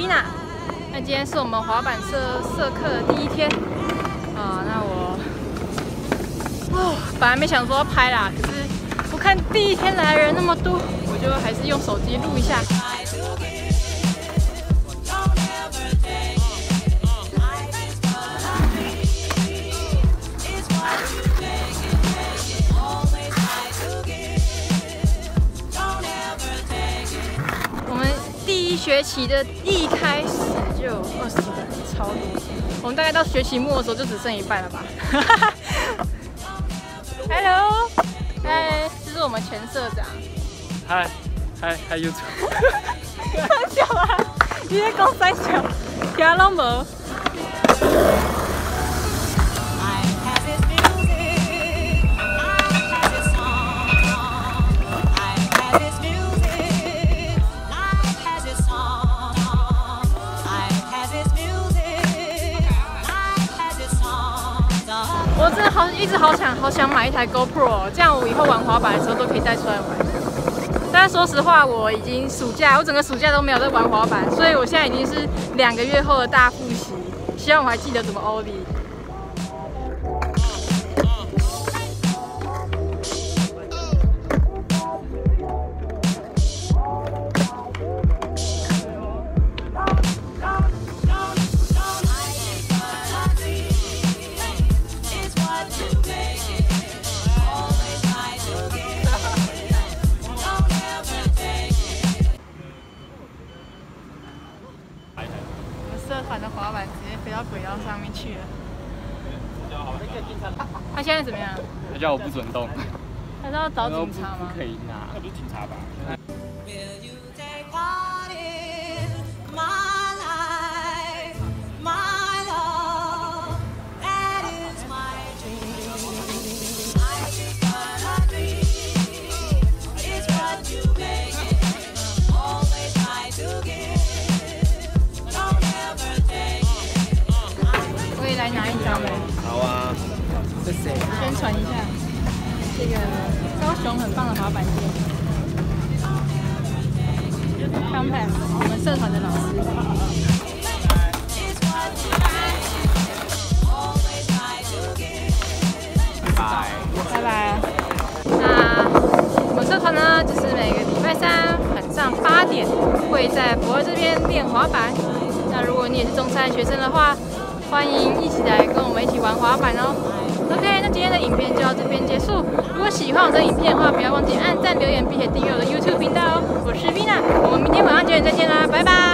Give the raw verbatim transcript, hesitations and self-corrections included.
Vina。那今天是我们滑板社社课的第一天啊，那我哦本来没想说要拍啦，可是我看第一天来的人那么多，我就还是用手机录一下。 一学期的一开始就有二十个人，超多。我们大概到学期末的时候就只剩一半了吧。Hello， 嗨，这是我们前社长。 嗨，嗨，嗨 YouTube。 三小啊，你在讲三小，听拢无。 我真的好一直好想好想买一台 GoPro， 这样我以后玩滑板的时候都可以带出来玩。但是说实话，我已经暑假，我整个暑假都没有在玩滑板，所以我现在已经是两个月后的大复习。希望我还记得怎么欧里。 社团的滑板直接飞到轨道上面去了。他现在怎么样？ 他叫我不准动。 他是要找警察吗？ 不可以拿，那不是警察吧？ 来拿一张呗。 好啊。这谁？ 宣传一下这个高雄很棒的滑板店。康派，我们社团的老师。拜拜。拜拜。那我们社团呢，就是每个礼拜三晚上八点会在博尔这边练滑板。那如果你也是中山学生的话， 欢迎一起来跟我们一起玩滑板哦。OK， 那今天的影片就到这边结束。如果喜欢我的影片的话，不要忘记按赞、留言，并且订阅我的 YouTube 频道哦。我是 Vina，我们明天晚上九点再见啦，拜拜。